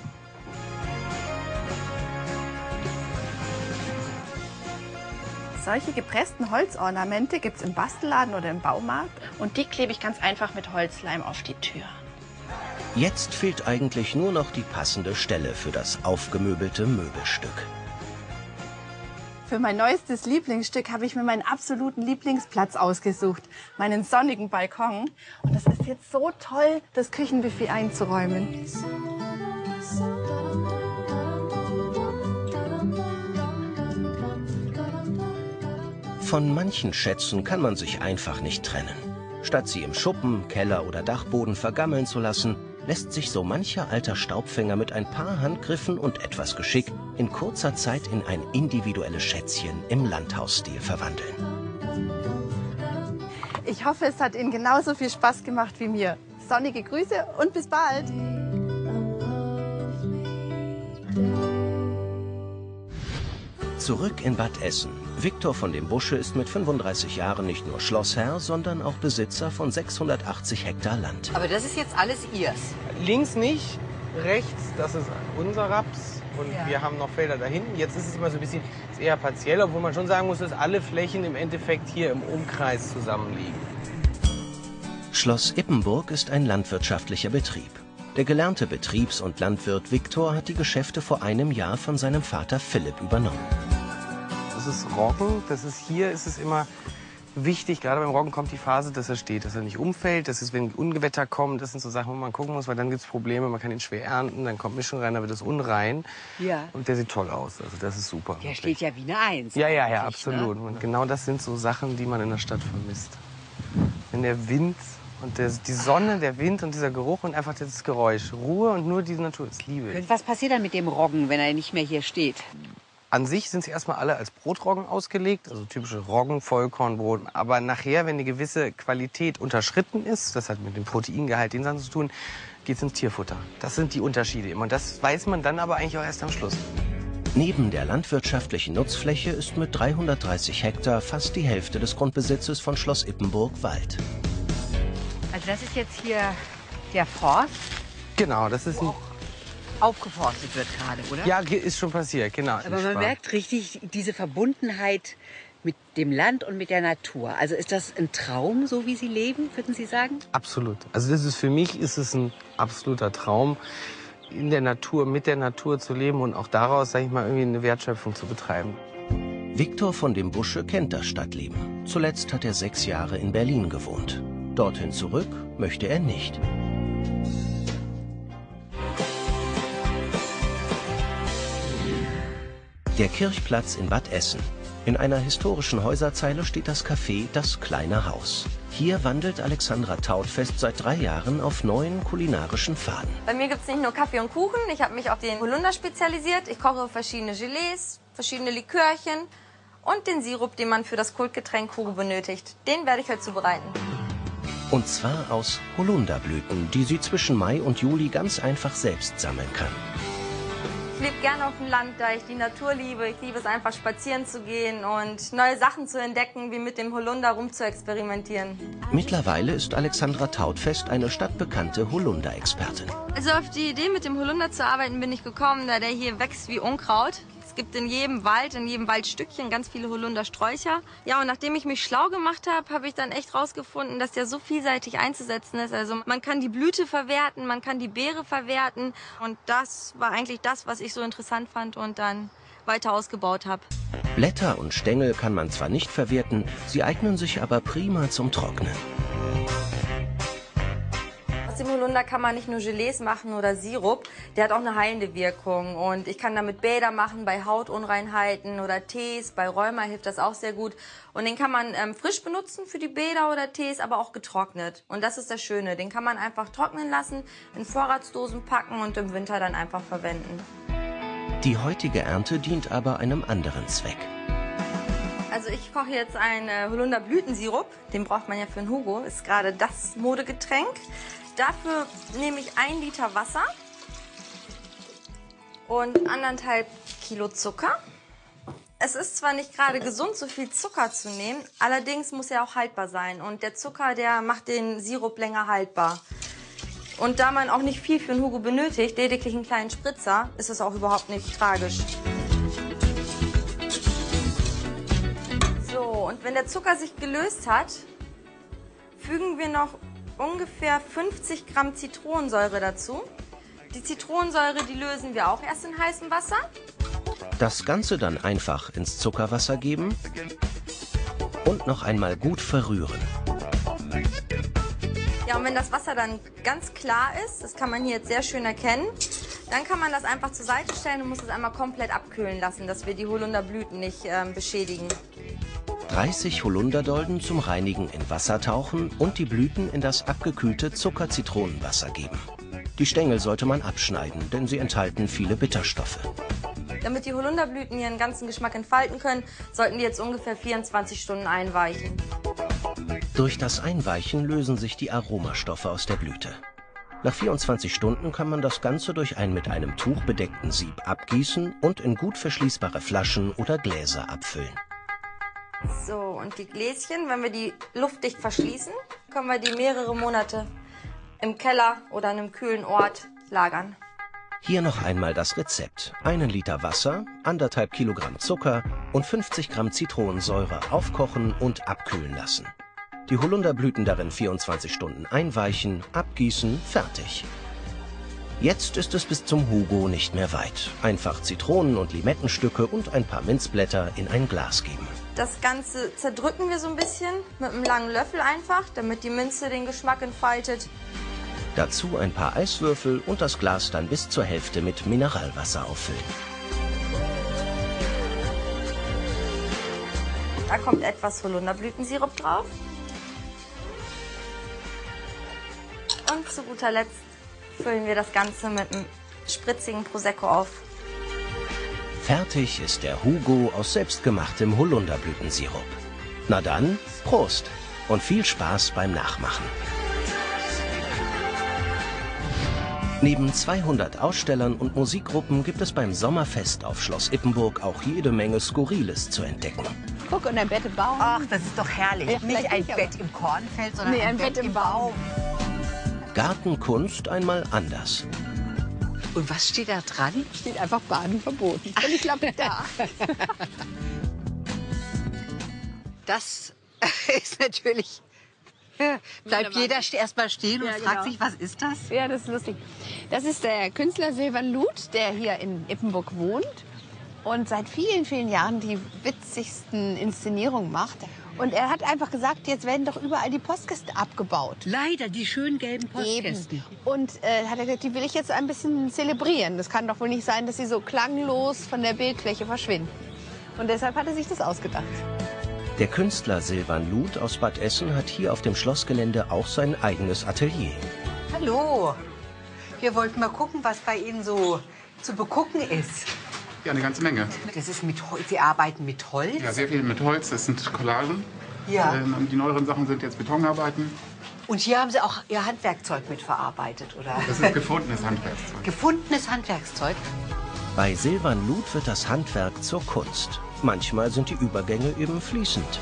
P: Solche gepressten Holzornamente gibt es im Bastelladen oder im Baumarkt und die klebe ich ganz einfach mit Holzleim auf die Tür.
A: Jetzt fehlt eigentlich nur noch die passende Stelle für das aufgemöbelte Möbelstück.
P: Für mein neuestes Lieblingsstück habe ich mir meinen absoluten Lieblingsplatz ausgesucht, meinen sonnigen Balkon. Und es ist jetzt so toll, das Küchenbuffet einzuräumen.
A: Von manchen Schätzen kann man sich einfach nicht trennen. Statt sie im Schuppen, Keller oder Dachboden vergammeln zu lassen, lässt sich so mancher alter Staubfänger mit ein paar Handgriffen und etwas Geschick in kurzer Zeit in ein individuelles Schätzchen im Landhausstil verwandeln.
P: Ich hoffe, es hat Ihnen genauso viel Spaß gemacht wie mir. Sonnige Grüße und bis bald!
A: Zurück in Bad Essen. Viktor von dem Busche ist mit 35 Jahren nicht nur Schlossherr, sondern auch Besitzer von 680 Hektar Land.
F: Aber das ist jetzt alles Ihrs?
K: Links nicht, rechts, das ist unser Raps. Und
F: Ja.
K: wir haben noch Felder da hinten. Jetzt ist es immer so ein bisschen ist eher partiell, obwohl man schon sagen muss, dass alle Flächen im Endeffekt hier im Umkreis zusammenliegen.
A: Schloss Ippenburg ist ein landwirtschaftlicher Betrieb. Der gelernte Betriebs- und Landwirt Viktor hat die Geschäfte vor einem Jahr von seinem Vater Philipp übernommen.
K: Das ist Roggen, hier ist es immer wichtig, gerade beim Roggen kommt die Phase, dass er steht, dass er nicht umfällt. Das ist, wenn Ungewetter kommen, das sind so Sachen, wo man gucken muss, weil dann gibt es Probleme, man kann ihn schwer ernten, dann kommt Mischung rein, dann wird es unrein.
F: Ja.
K: Und der sieht toll aus, also das ist super.
F: Der steht ja wie eine Eins.
K: Ja,
F: eigentlich,
K: absolut.
F: Ne?
K: Und genau das sind so Sachen, die man in der Stadt vermisst. Wenn der Wind und die Sonne, der Wind und dieser Geruch und einfach das Geräusch, Ruhe und nur diese Natur, das liebe ich.
F: Was passiert dann mit dem Roggen, wenn er nicht mehr hier steht?
K: An sich sind sie erstmal alle als Brotroggen ausgelegt, also typische Roggen, Vollkornbrot. Aber nachher, wenn eine gewisse Qualität unterschritten ist, das hat mit dem Proteingehalt den Sachen zu tun, geht es ins Tierfutter. Das sind die Unterschiede immer. Und das weiß man dann aber eigentlich auch erst am Schluss.
A: Neben der landwirtschaftlichen Nutzfläche ist mit 330 Hektar fast die Hälfte des Grundbesitzes von Schloss Ippenburg Wald.
F: Also das ist jetzt hier der Forst,
K: Genau, das ist ein...
F: aufgeforstet wird gerade, oder?
K: Ja, ist schon passiert, genau.
F: Aber man merkt richtig diese Verbundenheit mit dem Land und mit der Natur. Also ist das ein Traum, so wie Sie leben, würden Sie sagen?
K: Absolut. Also das ist für mich ist es ein absoluter Traum, in der Natur, mit der Natur zu leben und auch daraus, sage ich mal, irgendwie eine Wertschöpfung zu betreiben.
A: Viktor von dem Busche kennt das Stadtleben. Zuletzt hat er 6 Jahre in Berlin gewohnt. Dorthin zurück möchte er nicht. Der Kirchplatz in Bad Essen. In einer historischen Häuserzeile steht das Café Das kleine Haus. Hier wandelt Alexandra Tautfest seit 3 Jahren auf neuen kulinarischen Pfaden.
C: Bei mir gibt es nicht nur Kaffee und Kuchen, ich habe mich auf den Holunder spezialisiert. Ich koche verschiedene Gelees, verschiedene Likörchen und den Sirup, den man für das Kultgetränk Hugo benötigt. Den werde ich heute zubereiten.
A: Und zwar aus Holunderblüten, die sie zwischen Mai und Juli ganz einfach selbst sammeln kann.
C: Ich lebe gerne auf dem Land, da ich die Natur liebe. Ich liebe es einfach, spazieren zu gehen und neue Sachen zu entdecken, wie mit dem Holunder rum zu experimentieren.
A: Mittlerweile ist Alexandra Tautfest eine stadtbekannte Holunder-Expertin.
C: Also auf die Idee, mit dem Holunder zu arbeiten, bin ich gekommen, da der hier wächst wie Unkraut. Es gibt in jedem Waldstückchen ganz viele Holundersträucher. Ja, und nachdem ich mich schlau gemacht habe, habe ich dann echt rausgefunden, dass der so vielseitig einzusetzen ist. Also man kann die Blüte verwerten, man kann die Beere verwerten. Und das war eigentlich das, was ich so interessant fand und dann weiter ausgebaut habe.
A: Blätter und Stängel kann man zwar nicht verwerten, sie eignen sich aber prima zum Trocknen.
C: Aus dem Holunder kann man nicht nur Gelees machen oder Sirup, der hat auch eine heilende Wirkung. Und ich kann damit Bäder machen bei Hautunreinheiten oder Tees, bei Rheuma hilft das auch sehr gut. Und den kann man frisch benutzen für die Bäder oder Tees, aber auch getrocknet. Und das ist das Schöne, den kann man einfach trocknen lassen, in Vorratsdosen packen und im Winter dann einfach verwenden.
A: Die heutige Ernte dient aber einem anderen Zweck.
C: Also ich koche jetzt einen Holunderblütensirup, den braucht man ja für einen Hugo, ist gerade das Modegetränk. Dafür nehme ich 1 Liter Wasser und 1,5 Kilo Zucker. Es ist zwar nicht gerade gesund, so viel Zucker zu nehmen, allerdings muss er auch haltbar sein. Und der Zucker, der macht den Sirup länger haltbar. Und da man auch nicht viel für einen Hugo benötigt, lediglich einen kleinen Spritzer, ist es auch überhaupt nicht tragisch. So, und wenn der Zucker sich gelöst hat, fügen wir noch ungefähr 50 Gramm Zitronensäure dazu. Die Zitronensäure, die lösen wir auch erst in heißem Wasser.
A: Das Ganze dann einfach ins Zuckerwasser geben und noch einmal gut verrühren.
C: Ja, und wenn das Wasser dann ganz klar ist, das kann man hier jetzt sehr schön erkennen, dann kann man das einfach zur Seite stellen und muss es einmal komplett abkühlen lassen, dass wir die Holunderblüten nicht beschädigen.
A: 30 Holunderdolden zum Reinigen in Wasser tauchen und die Blüten in das abgekühlte Zucker-Zitronenwasser geben. Die Stängel sollte man abschneiden, denn sie enthalten viele Bitterstoffe.
C: Damit die Holunderblüten ihren ganzen Geschmack entfalten können, sollten die jetzt ungefähr 24 Stunden einweichen.
A: Durch das Einweichen lösen sich die Aromastoffe aus der Blüte. Nach 24 Stunden kann man das Ganze durch ein mit einem Tuch bedeckten Sieb abgießen und in gut verschließbare Flaschen oder Gläser abfüllen.
C: So, und die Gläschen, wenn wir die luftdicht verschließen, können wir die mehrere Monate im Keller oder an einem kühlen Ort lagern.
A: Hier noch einmal das Rezept. 1 Liter Wasser, 1,5 Kilogramm Zucker und 50 Gramm Zitronensäure aufkochen und abkühlen lassen. Die Holunderblüten darin 24 Stunden einweichen, abgießen, fertig. Jetzt ist es bis zum Hugo nicht mehr weit. Einfach Zitronen- und Limettenstücke und ein paar Minzblätter in ein Glas geben.
C: Das Ganze zerdrücken wir so ein bisschen mit einem langen Löffel einfach, damit die Minze den Geschmack entfaltet.
A: Dazu ein paar Eiswürfel und das Glas dann bis zur Hälfte mit Mineralwasser auffüllen.
C: Da kommt etwas Holunderblütensirup drauf. Und zu guter Letzt füllen wir das Ganze mit einem spritzigen Prosecco auf.
A: Fertig ist der Hugo aus selbstgemachtem Holunderblütensirup. Na dann, Prost und viel Spaß beim Nachmachen. Neben 200 Ausstellern und Musikgruppen gibt es beim Sommerfest auf Schloss Ippenburg auch jede Menge Skurriles zu entdecken.
F: Guck, und ein Bett im Baum. Ach, das ist doch herrlich. Ja, nicht ein Bett im Kornfeld, sondern ein Bett im Baum.
A: Gartenkunst einmal anders.
F: Und was steht da dran?
B: Steht einfach Baden verboten. Und ich glaube, da.
F: Das ist natürlich... Bleibt jeder erstmal stehen und fragt sich, was ist das?
G: Ja, das ist lustig. Das ist der Künstler Silvan Luth, der hier in Ippenburg wohnt und seit vielen, vielen Jahren die witzigsten Inszenierungen macht. Und er hat einfach gesagt, jetzt werden doch überall die Postkästen abgebaut.
F: Leider, die schönen gelben Postkästen.
G: Eben. Und hat er gesagt, die will ich jetzt ein bisschen zelebrieren. Das kann doch wohl nicht sein, dass sie so klanglos von der Bildfläche verschwinden. Und deshalb hat er sich das ausgedacht.
A: Der Künstler Silvan Luth aus Bad Essen hat hier auf dem Schlossgelände auch sein eigenes Atelier.
F: Hallo. Wir wollten mal gucken, was bei Ihnen so zu begucken ist.
Q: Ja, eine ganze Menge.
F: Das ist mit Holz. Sie arbeiten mit Holz?
Q: Ja, sehr viel mit Holz. Das sind Collagen.
F: Ja.
Q: Die neueren Sachen sind jetzt Betonarbeiten.
F: Und hier haben Sie auch Ihr Handwerkzeug mitverarbeitet, oder?
Q: Das ist gefundenes Handwerkszeug.
F: Gefundenes Handwerkszeug?
A: Bei Silvan Luth wird das Handwerk zur Kunst. Manchmal sind die Übergänge eben fließend.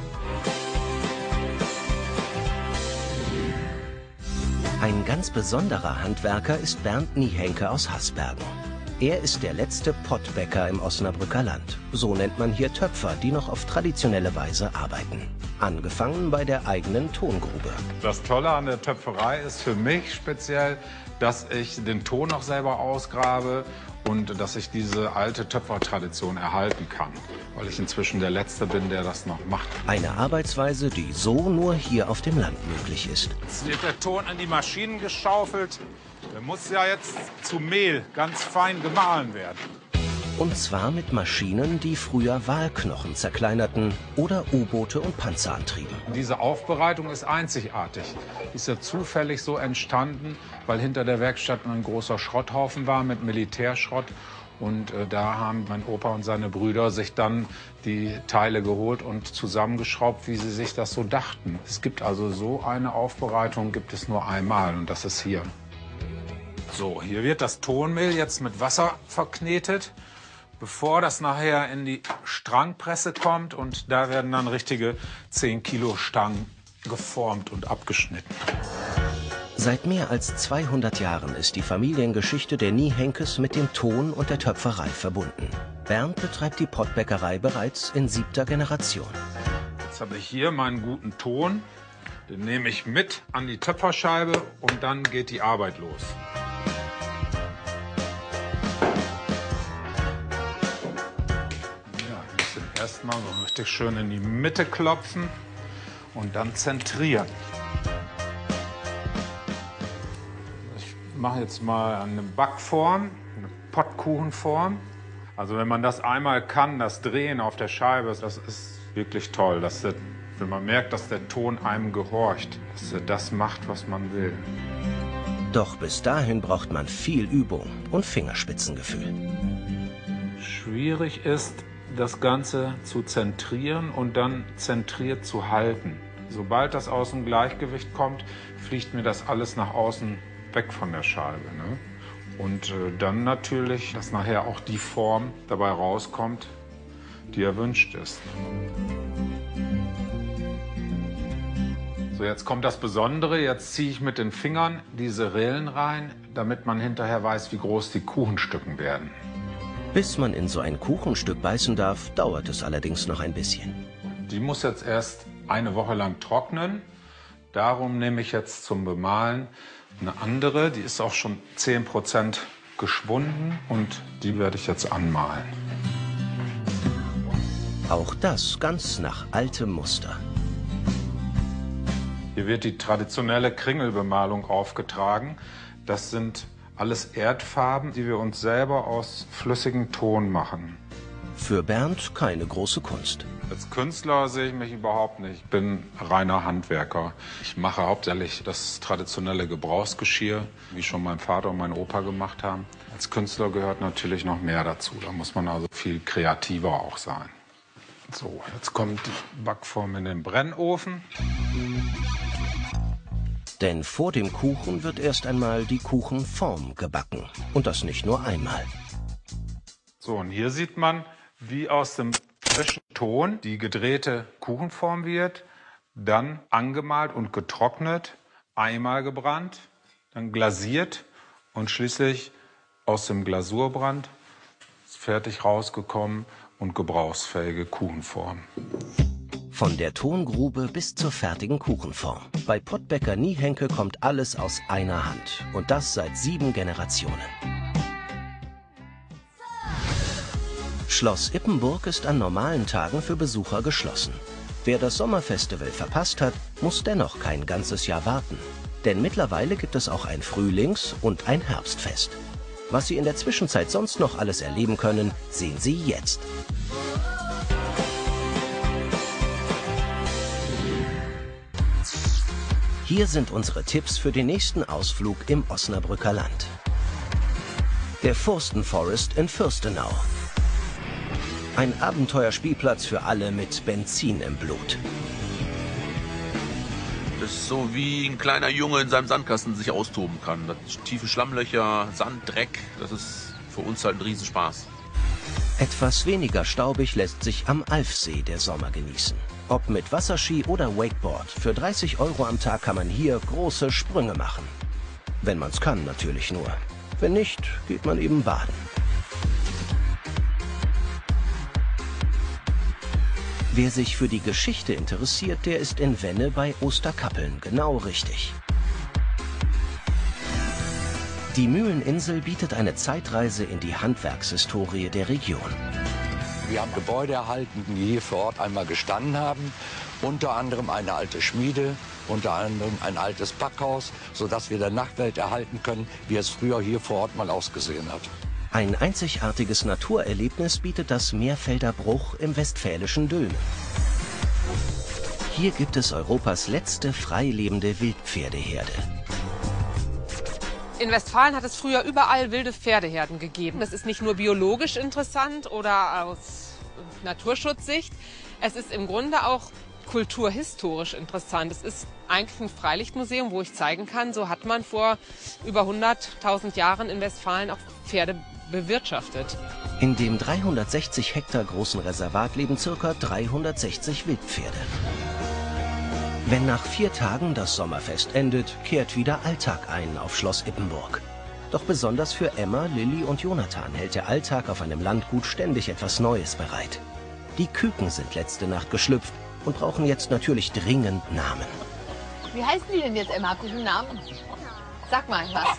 A: Ein ganz besonderer Handwerker ist Bernd Niehenke aus Hasbergen. Er ist der letzte Pottbäcker im Osnabrücker Land. So nennt man hier Töpfer, die noch auf traditionelle Weise arbeiten. Angefangen bei der eigenen Tongrube.
D: Das Tolle an der Töpferei ist für mich speziell, dass ich den Ton noch selber ausgrabe und dass ich diese alte Töpfertradition erhalten kann, weil ich inzwischen der Letzte bin, der das noch macht.
A: Eine Arbeitsweise, die so nur hier auf dem Land möglich ist.
D: Jetzt wird der Ton an die Maschinen geschaufelt. Der muss ja jetzt zu Mehl ganz fein gemahlen werden.
A: Und zwar mit Maschinen, die früher Walknochen zerkleinerten oder U-Boote und Panzer antrieben.
D: Diese Aufbereitung ist einzigartig. Die ist ja zufällig so entstanden, weil hinter der Werkstatt ein großer Schrotthaufen war mit Militärschrott. Und da haben mein Opa und seine Brüder sich dann die Teile geholt und zusammengeschraubt, wie sie sich das so dachten. Es gibt also so eine Aufbereitung, gibt es nur einmal und das ist hier. So, hier wird das Tonmehl jetzt mit Wasser verknetet, bevor das nachher in die Strangpresse kommt. Und da werden dann richtige 10 Kilo Stangen geformt und abgeschnitten.
A: Seit mehr als 200 Jahren ist die Familiengeschichte der Niehenkes mit dem Ton und der Töpferei verbunden. Bernd betreibt die Pottbäckerei bereits in 7. Generation.
D: Jetzt habe ich hier meinen guten Ton. Den nehme ich mit an die Töpferscheibe und dann geht die Arbeit los. Erstmal so richtig schön in die Mitte klopfen und dann zentrieren. Ich mache jetzt mal eine Backform, eine Pottkuchenform. Also wenn man das einmal kann, das Drehen auf der Scheibe, das ist wirklich toll. Wenn man merkt, dass der Ton einem gehorcht, dass er das macht, was man will.
A: Doch bis dahin braucht man viel Übung und Fingerspitzengefühl.
D: Schwierig ist, das Ganze zu zentrieren und dann zentriert zu halten. Sobald das aus dem Gleichgewicht kommt, fliegt mir das alles nach außen weg von der Scheibe. Ne? Und dann natürlich, dass nachher auch die Form dabei rauskommt, die erwünscht ist. So, jetzt kommt das Besondere. Jetzt ziehe ich mit den Fingern diese Rillen rein, damit man hinterher weiß, wie groß die Kuchenstücken werden.
A: Bis man in so ein Kuchenstück beißen darf, dauert es allerdings noch ein bisschen.
D: Die muss jetzt erst eine Woche lang trocknen. Darum nehme ich jetzt zum Bemalen eine andere. Die ist auch schon 10% geschwunden und die werde ich jetzt anmalen.
A: Auch das ganz nach altem Muster.
D: Hier wird die traditionelle Kringelbemalung aufgetragen. Das sind alles Erdfarben, die wir uns selber aus flüssigem Ton machen.
A: Für Bernd keine große Kunst.
D: Als Künstler sehe ich mich überhaupt nicht. Ich bin reiner Handwerker. Ich mache hauptsächlich das traditionelle Gebrauchsgeschirr, wie schon mein Vater und mein Opa gemacht haben. Als Künstler gehört natürlich noch mehr dazu. Da muss man also viel kreativer auch sein. So, jetzt kommt die Backform in den Brennofen.
A: Denn vor dem Kuchen wird erst einmal die Kuchenform gebacken. Und das nicht nur einmal.
D: So, und hier sieht man, wie aus dem frischen Ton die gedrehte Kuchenform wird. Dann angemalt und getrocknet, einmal gebrannt, dann glasiert und schließlich aus dem Glasurbrand ist fertig rausgekommen und gebrauchsfähige Kuchenform.
A: Von der Tongrube bis zur fertigen Kuchenform. Bei Pottbäcker Niehenke kommt alles aus einer Hand. Und das seit 7 Generationen. Schloss Ippenburg ist an normalen Tagen für Besucher geschlossen. Wer das Sommerfestival verpasst hat, muss dennoch kein ganzes Jahr warten. Denn mittlerweile gibt es auch ein Frühlings- und ein Herbstfest. Was Sie in der Zwischenzeit sonst noch alles erleben können, sehen Sie jetzt. Hier sind unsere Tipps für den nächsten Ausflug im Osnabrücker Land. Der Furstenforest in Fürstenau. Ein Abenteuerspielplatz für alle mit Benzin im Blut.
R: Das ist so wie ein kleiner Junge in seinem Sandkasten sich austoben kann. Das tiefe Schlammlöcher, Sand, Dreck, das ist für uns halt ein Riesenspaß.
A: Etwas weniger staubig lässt sich am Alfsee der Sommer genießen. Ob mit Wasserski oder Wakeboard, für 30 € am Tag kann man hier große Sprünge machen. Wenn man's kann, natürlich nur. Wenn nicht, geht man eben baden. Wer sich für die Geschichte interessiert, der ist in Wenne bei Osterkappeln genau richtig. Die Mühleninsel bietet eine Zeitreise in die Handwerkshistorie der Region.
S: Wir haben Gebäude erhalten, die hier vor Ort einmal gestanden haben. Unter anderem eine alte Schmiede, unter anderem ein altes Backhaus, sodass wir der Nachwelt erhalten können, wie es früher hier vor Ort mal ausgesehen hat.
A: Ein einzigartiges Naturerlebnis bietet das Meerfelder Bruch im westfälischen Dülmen. Hier gibt es Europas letzte freilebende Wildpferdeherde.
T: In Westfalen hat es früher überall wilde Pferdeherden gegeben. Das ist nicht nur biologisch interessant oder aus Naturschutzsicht. Es ist im Grunde auch kulturhistorisch interessant. Es ist eigentlich ein Freilichtmuseum, wo ich zeigen kann, so hat man vor über 100.000 Jahren in Westfalen auch Pferde bewirtschaftet.
A: In dem 360 Hektar großen Reservat leben ca. 360 Wildpferde. Wenn nach 4 Tagen das Sommerfest endet, kehrt wieder Alltag ein auf Schloss Ippenburg. Doch besonders für Emma, Lilly und Jonathan hält der Alltag auf einem Landgut ständig etwas Neues bereit. Die Küken sind letzte Nacht geschlüpft und brauchen jetzt natürlich dringend Namen.
U: Wie heißen die denn jetzt, Emma? Hast du einen Namen? Sag mal was.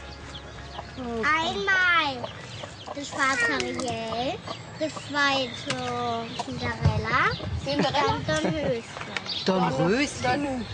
L: Einmal das war Ariel, das zweite Cinderella, dann Dornröschen.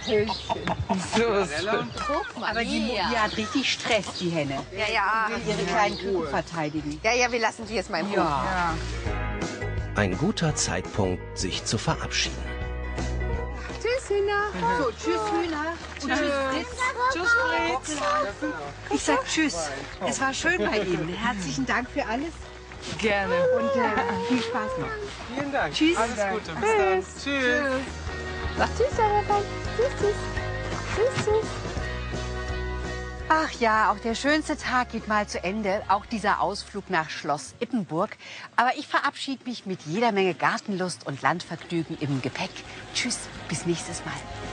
B: Guck mal, aber die hat richtig Stress, die Henne.
U: Ja.
B: Die will ihre kleinen Küken verteidigen.
U: Ja, wir lassen die jetzt mal im Ruhe.
B: Ja.
A: Ein guter Zeitpunkt, sich zu verabschieden.
U: Tschüss, Hühner.
B: So, tschüss, Hühner. Und tschüss, Fritz. Tschüss, Fritz. Ich sag tschüss. Es war schön bei Ihnen. Herzlichen Dank für alles.
J: Gerne.
B: Und viel Spaß noch.
J: Vielen Dank.
B: Tschüss.
J: Alles Gute. Bis dann. Tschüss.
U: Sag tschüss, Jonathan. Tschüss. Tschüss.
B: Ach ja, auch der schönste Tag geht mal zu Ende. Auch dieser Ausflug nach Schloss Ippenburg. Aber ich verabschiede mich mit jeder Menge Gartenlust und Landvergnügen im Gepäck. Tschüss, bis nächstes Mal.